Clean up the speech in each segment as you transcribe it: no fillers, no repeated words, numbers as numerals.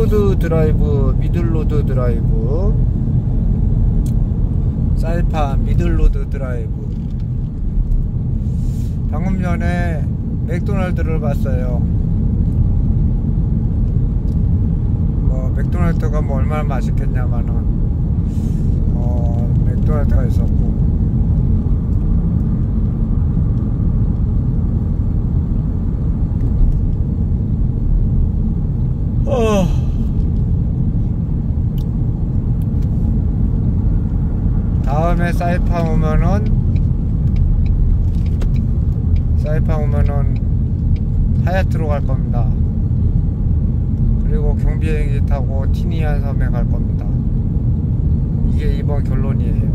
미들로드 드라이브, 미들로드 드라이브, 사이판 미들로드 드라이브. 방금 전에 맥도날드를 봤어요. 뭐 맥도날드가 뭐 얼마나 맛있겠냐마는 맥도날드가 있었고, 다음에 사이판 오면은 하얏트로 갈 겁니다. 그리고 경비행기 타고 티니안 섬에 갈 겁니다. 이게 이번 결론이에요.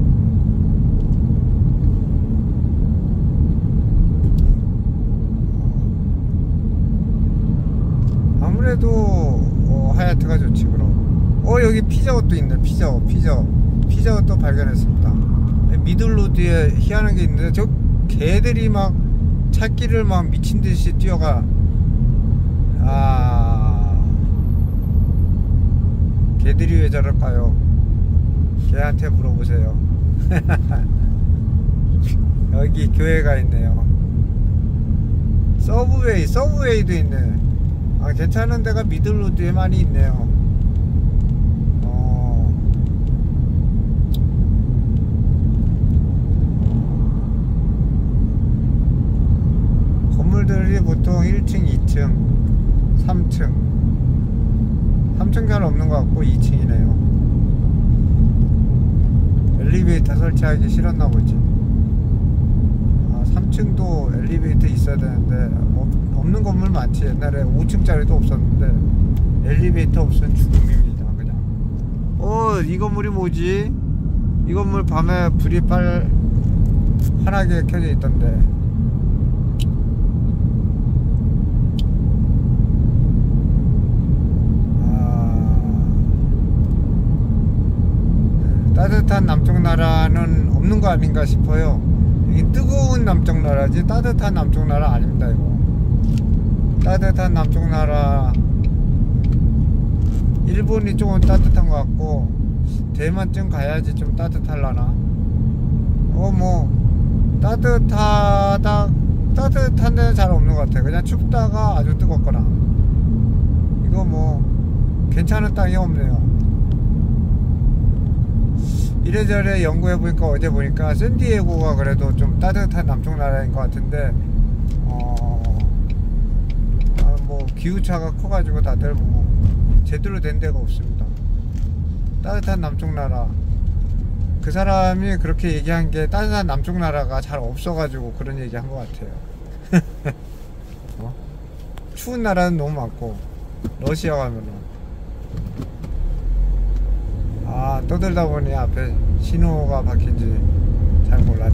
아무래도 하얏트가 좋지. 그럼 여기 피자헛도 있네. 피자헛도 발견했습니다. 미들로드에 희한한 게 있는데, 저 개들이 막 찾기를 막 미친듯이 뛰어가. 개들이 왜 저럴까요? 개한테 물어보세요. 여기 교회가 있네요. 서브웨이도 있네. 괜찮은 데가 미들로드에 많이 있네요. 건물들이 보통 1층, 2층, 3층 잘 없는 것 같고 2층이네요. 엘리베이터 설치하기 싫었나 보지. 3층도 엘리베이터 있어야 되는데 없는 건물 많지. 옛날에 5층짜리도 없었는데 엘리베이터 없으면 죽음입니다. 그냥. 이 건물이 뭐지? 이 건물 밤에 불이 환하게 켜져 있던데. 따뜻한 남쪽 나라는 없는 거 아닌가 싶어요. 이 뜨거운 남쪽 나라지 따뜻한 남쪽 나라 아닙니다. 이거 따뜻한 남쪽 나라, 일본이 조금 따뜻한 것 같고, 대만쯤 가야지 좀 따뜻할라나. 뭐 따뜻한 데는 잘 없는 것 같아요. 그냥 춥다가 아주 뜨겁거나. 이거 뭐 괜찮은 땅이 없네요. 이래저래 연구해보니까, 어제 보니까 샌디에고가 그래도 좀 따뜻한 남쪽 나라인 것 같은데, 뭐 기후차가 커가지고 다들 뭐 제대로 된 데가 없습니다. 따뜻한 남쪽 나라, 그 사람이 그렇게 얘기한 게 따뜻한 남쪽 나라가 잘 없어가지고 그런 얘기 한 것 같아요. 추운 나라는 너무 많고, 러시아 가면은 떠들다 보니 앞에 신호가 바뀐지 잘 몰랐네.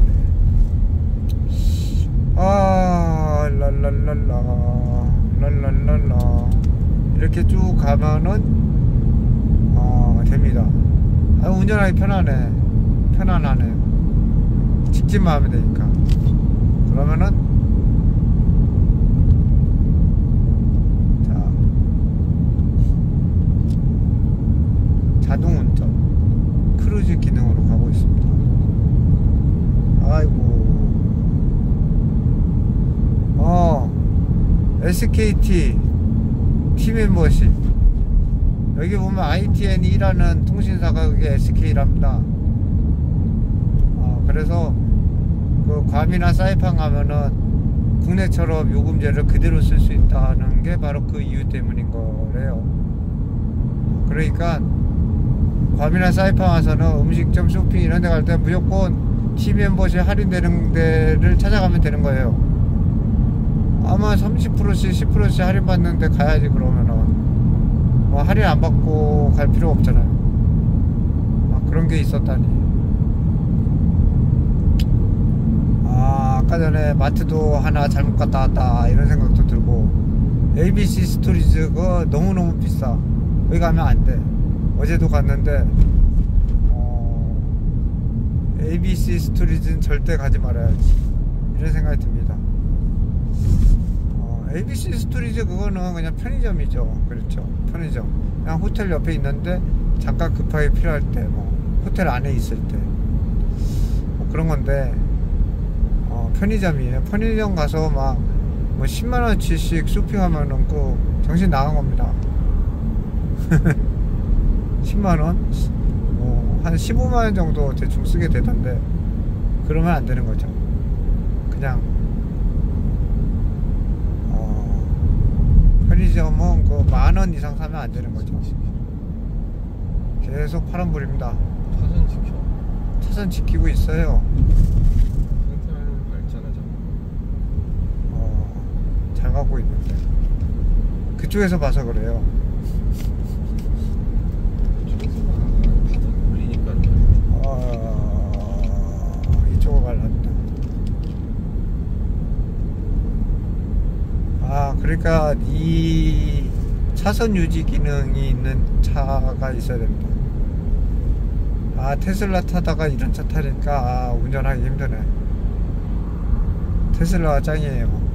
랄랄랄라 이렇게 쭉 가면은 됩니다. 운전하기 편안하네요. 직진만 하면 되니까. 그러면은 자동운전 크루즈 기능으로 가고 있습니다. 아이고. SKT 팀 멤버십, 여기 보면 ITN이라는 통신사가 그게 SK랍니다. 그래서 그 괌이나 사이판 가면은 국내처럼 요금제를 그대로 쓸 수 있다는 게 바로 그 이유 때문인 거래요. 그러니까 괌이나 사이판 와서는 음식점, 쇼핑 이런 데 갈 때 무조건 팀 멤버십 할인되는 데를 찾아가면 되는 거예요. 아마 30%씩 10%씩 할인 받는데 가야지. 그러면은 뭐 할인 안 받고 갈 필요 없잖아요. 그런 게 있었다니. 아까 전에 마트도 하나 잘못 갔다 왔다 이런 생각도 들고, ABC 스토리즈가 너무너무 비싸. 거기 가면 안 돼. 어제도 갔는데 ABC 스토리즈는 절대 가지 말아야지, 이런 생각이 듭니다. ABC 스토리지 그거는 그냥 편의점이죠. 그렇죠. 편의점. 그냥 호텔 옆에 있는데 잠깐 급하게 필요할 때, 뭐 호텔 안에 있을 때, 뭐 그런 건데, 편의점이에요. 편의점 가서 막 뭐 10만원치씩 쇼핑하면은 그 정신 나간 겁니다. 10만원? 한 15만원 정도 대충 쓰게 되던데, 그러면 안 되는 거죠. 그냥 편의점은 그 10,000원 이상 사면 안 되는 거죠. 계속 파란불입니다. 차선 지켜. 차선 지키고 있어요. 상태는 발전하죠. 잘 가고 있는데 그쪽에서 봐서 그래요. 바닥 걸리니까. 이쪽으로 갈란다. 그러니까 이 차선 유지 기능이 있는 차가 있어야 됩니다. 테슬라 타다가 이런 차 타니까 운전하기 힘드네. 테슬라가 짱이에요.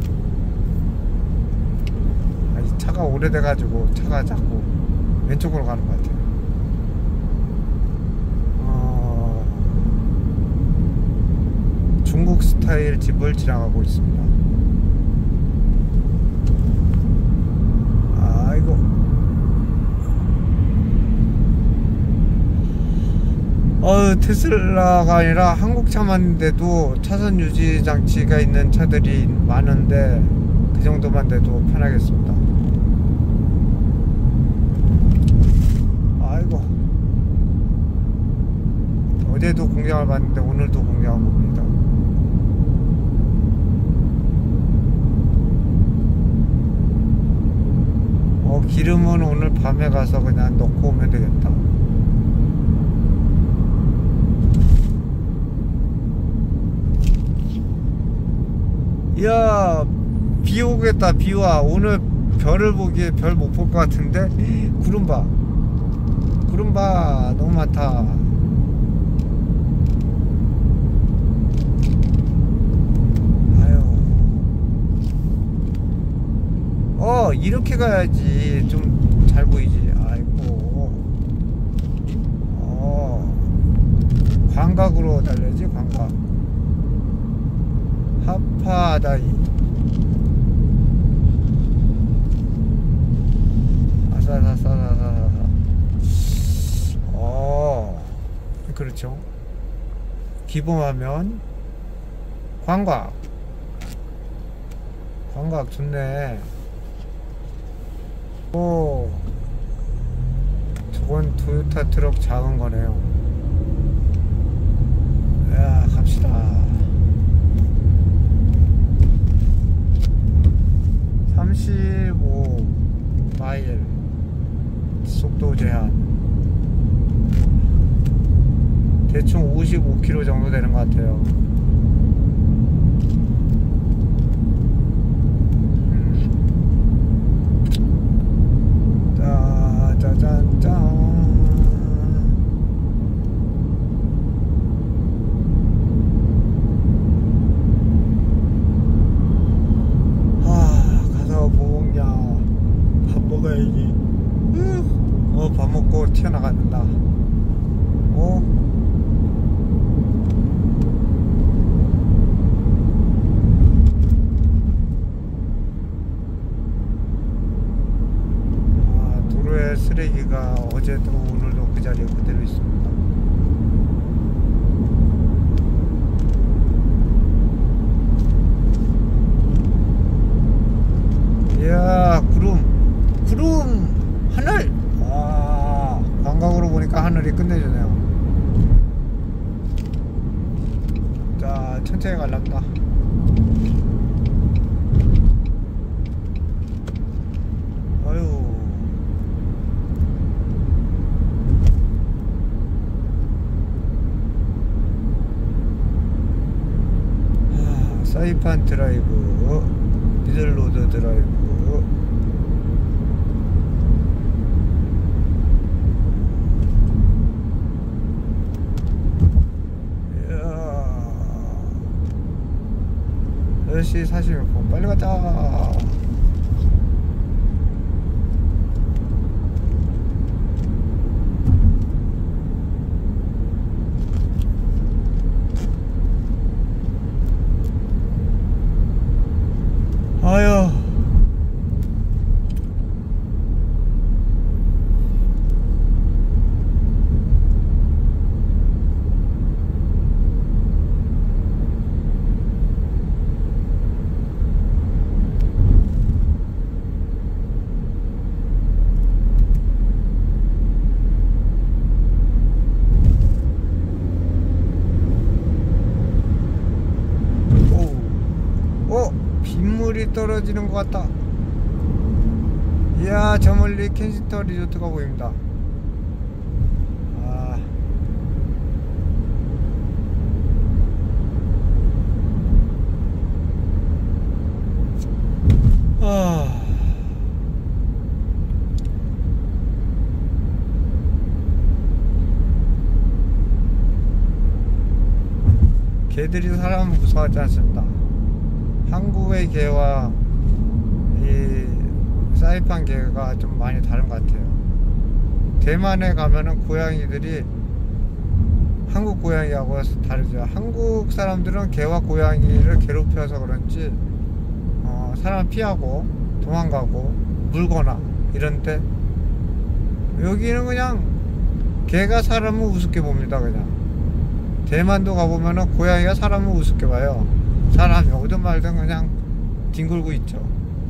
이 차가 오래돼 가지고 차가 자꾸 왼쪽으로 가는 것 같아요. 중국 스타일 집을 지나가고 있습니다. 아이고. 테슬라가 아니라 한국 차만인데도 차선 유지 장치가 있는 차들이 많은데 그 정도만 돼도 편하겠습니다. 아이고. 어제도 공장을 봤는데 오늘도 공장을 봅니다. 기름은 오늘 밤에 가서 그냥 넣고 오면 되겠다. 이야, 비 오겠다. 비와. 오늘 별을 보기에 별 못 볼 것 같은데 구름 봐. 구름 봐. 너무 많다. 이렇게 가야지 좀 잘 보이지. 아이고. 광각으로 달려야지. 광각. 하파다이. 아사사사사사사. 그렇죠. 기본화면 광각. 광각 좋네. 저건 토요타 트럭 작은 거네요. 야, 갑시다. 35마일 속도 제한. 대충 55km 정도 되는 것 같아요. 짜잔짠. 가서 뭐 먹냐. 밥 먹어야지. 밥 먹고 튀어나간다. 쓰레기가 어제도 오늘도 그 자리에 그대로 있습니다. 이야, 구름 하늘. 광각으로 보니까 하늘이 끝내주네요. 자, 천천히 갈랍니다. 사이판 드라이브, 미들로드 드라이브. 이야, 8시 46분. 빨리 가자. 아유. 빗물이 떨어지는 것 같다. 이야, 저 멀리 켄싱턴 리조트가 보입니다. 개들이 사람을 무서워하지 않습니다. 한국의 개와 이 사이판 개가 좀 많이 다른 것 같아요. 대만에 가면은 고양이들이 한국 고양이하고 다르죠. 한국 사람들은 개와 고양이를 괴롭혀서 그런지 사람 피하고 도망가고 물거나 이런데, 여기는 그냥 개가 사람을 우습게 봅니다. 그냥 대만도 가보면은 고양이가 사람을 우습게 봐요. 사람이 오든 말든 그냥 뒹굴고 있죠.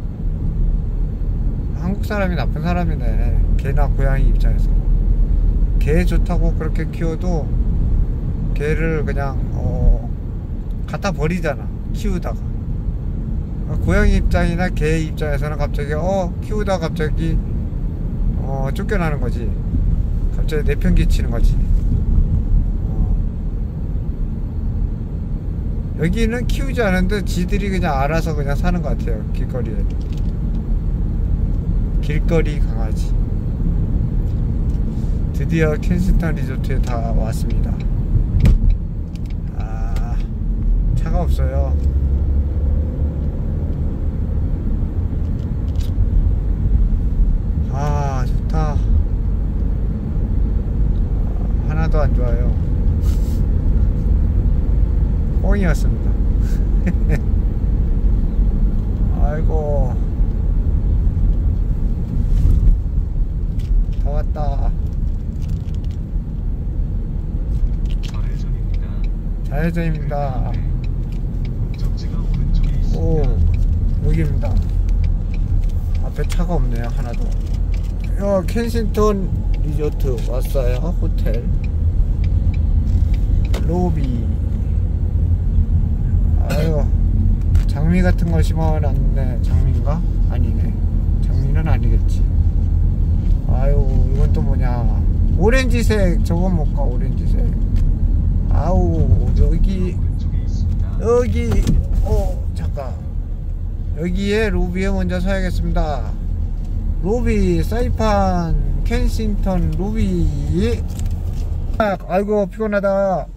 한국 사람이 나쁜 사람이네, 개나 고양이 입장에서. 개 좋다고 그렇게 키워도 개를 그냥 갖다 버리잖아, 키우다가. 고양이 입장이나 개 입장에서는 갑자기 키우다가 갑자기 쫓겨나는 거지. 갑자기 내편 끼치는 거지. 여기는 키우지 않은데 지들이 그냥 알아서 그냥 사는 것 같아요. 길거리에. 길거리 강아지. 드디어 켄싱턴 리조트에 다 왔습니다. 차가 없어요. 좋다. 하나도 안 좋아요. 뻥이었습니다. 아이고, 다 왔다. 좌회전입니다. 오, 여기입니다. 앞에 차가 없네요, 하나도. 켄싱턴 리조트 왔어요. 호텔 로비. 아유, 장미 같은 거 심어놨네. 장미인가? 아니네, 장미는 아니겠지. 아유, 이건 또 뭐냐, 오렌지색. 저건 뭘까? 오렌지색. 아우, 여기 잠깐, 여기에 로비에 먼저 서야겠습니다. 로비, 사이판 켄싱턴 로비. 아이고, 피곤하다.